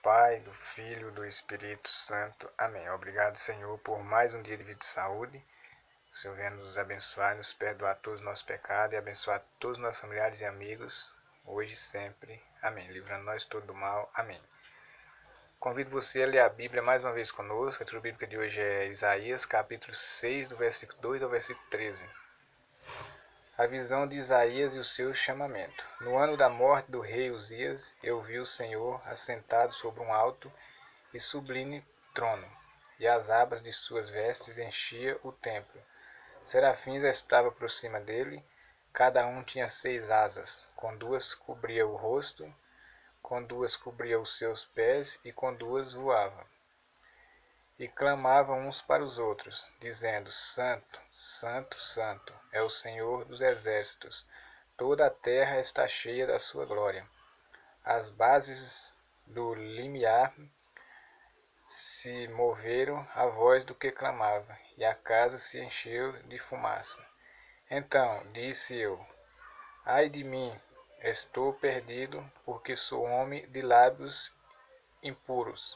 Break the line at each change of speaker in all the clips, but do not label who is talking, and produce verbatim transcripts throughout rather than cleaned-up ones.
Pai, do Filho, do Espírito Santo. Amém. Obrigado, Senhor, por mais um dia de vida e saúde. O Senhor venha nos abençoar, nos perdoar todos os nossos pecados e abençoar todos os nossos familiares e amigos, hoje e sempre. Amém. Livrando nós todo do mal. Amém. Convido você a ler a Bíblia mais uma vez conosco. A leitura bíblica de hoje é Isaías, capítulo seis, do versículo dois ao versículo treze. A visão de Isaías e o seu chamamento. No ano da morte do rei Uzias, eu vi o Senhor assentado sobre um alto e sublime trono, e as abas de suas vestes enchia o templo. Serafins estavam por cima dele, cada um tinha seis asas, com duas cobria o rosto, com duas cobria os seus pés e com duas voava. E clamavam uns para os outros, dizendo: Santo, Santo, Santo é o Senhor dos exércitos, toda a terra está cheia da sua glória. As bases do limiar se moveram à voz do que clamava, e a casa se encheu de fumaça. Então disse eu: Ai de mim, estou perdido, porque sou homem de lábios impuros.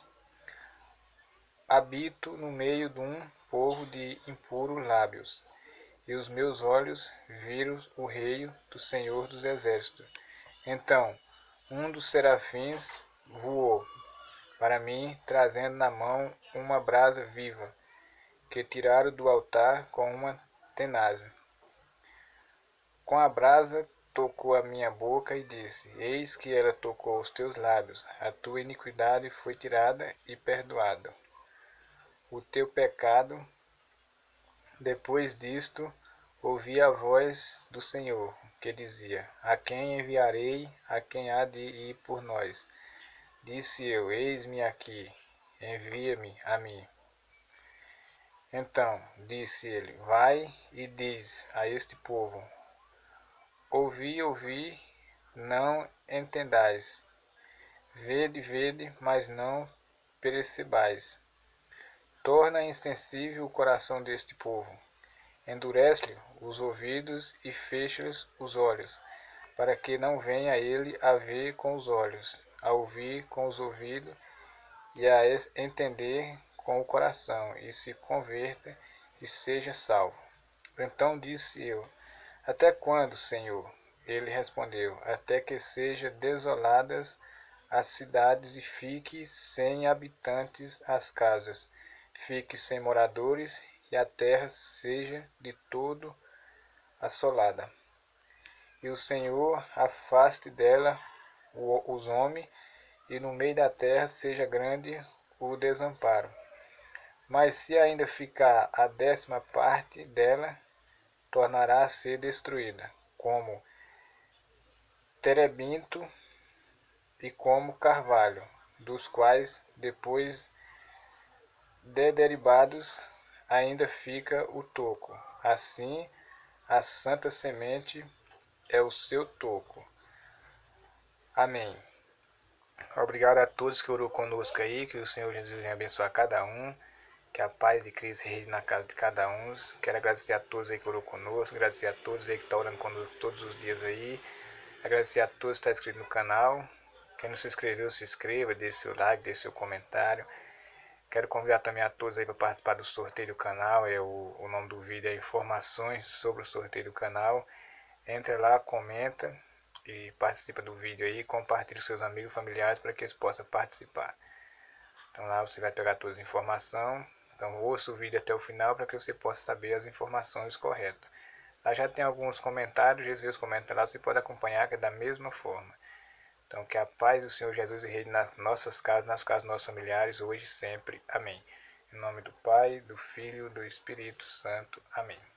Habito no meio de um povo de impuros lábios, e os meus olhos viram o rei do Senhor dos Exércitos. Então um dos serafins voou para mim, trazendo na mão uma brasa viva, que tiraram do altar com uma tenaz. Com a brasa tocou a minha boca e disse: Eis que ela tocou os teus lábios, a tua iniquidade foi tirada e perdoada. O teu pecado. Depois disto, ouvi a voz do Senhor, que dizia: A quem enviarei? A quem há de ir por nós? Disse eu: Eis-me aqui, envia-me a mim. Então disse ele: Vai e diz a este povo: Ouvi, ouvi, não entendais. Vede, vede, mas não percebais. Torna insensível o coração deste povo. Endurece-lhe os ouvidos e fecha-lhes os olhos, para que não venha ele a ver com os olhos, a ouvir com os ouvidos e a entender com o coração, e se converta e seja salvo. Então disse eu: Até quando, Senhor? Ele respondeu: Até que sejam desoladas as cidades e fique sem habitantes as casas, fique sem moradores e a terra seja de todo assolada. E o Senhor afaste dela os homens, e no meio da terra seja grande o desamparo. Mas se ainda ficar a décima parte dela, tornará a ser destruída, como terebinto e como carvalho, dos quais, depois de derribados, ainda fica o toco. Assim, a santa semente é o seu toco. Amém. Obrigado a todos que orou conosco aí, que o Senhor Jesus venha abençoar cada um, que a paz de Cristo reine na casa de cada um. Quero agradecer a todos aí que orou conosco, agradecer a todos aí que estão orando conosco todos os dias aí, agradecer a todos que estão inscritos no canal. Quem não se inscreveu, se inscreva, deixe seu like, deixe seu comentário. Quero convidar também a todos aí para participar do sorteio do canal. É o, o nome do vídeo é Informações sobre o sorteio do canal. Entre lá, comenta e participa do vídeo aí, compartilhe com seus amigos e familiares para que eles possam participar. Então lá você vai pegar toda a informação. Então ouça o vídeo até o final para que você possa saber as informações corretas. Lá já tem alguns comentários, às vezes os comentários lá você pode acompanhar que é da mesma forma. Então que a paz do Senhor Jesus reine nas nossas casas, nas casas dos nossos familiares, hoje e sempre. Amém. Em nome do Pai, do Filho e do Espírito Santo. Amém.